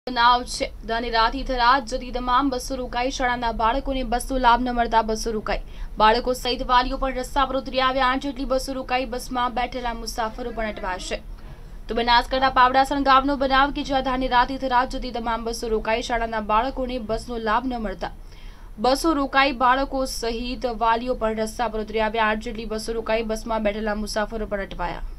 બનાવ છે ધાનેરાથી થરાદ જતી તમામ બસો રોકાઈ। શાળાના બાળકોને બસનો લાભ ન મળતા બસો રોકાઈ। બાળકો સહિત વાલીઓ પણ રસ્તા પર ઉતરી આવ્યા। 8 જેટલી બસો રોકાઈ। બસમાં બેઠેલા મુસાફરો પણ અટવાશે। તો બનાસકાંઠા પાવડાસણ ગામનો બનાવ કે જ્યાં ધાનેરાથી થરાદ જતી તમામ બસો રોકાઈ। શાળાના બાળકોને બસનો લાભ ન મળતા બસો રોકાઈ। બાળકો સહિત વાલીઓ પણ રસ્તા પર ઉતરી આવ્યા। 8 જેટલી બસો રોકાઈ। બસમાં બેઠેલા મુસાફરો પણ અટવાયા।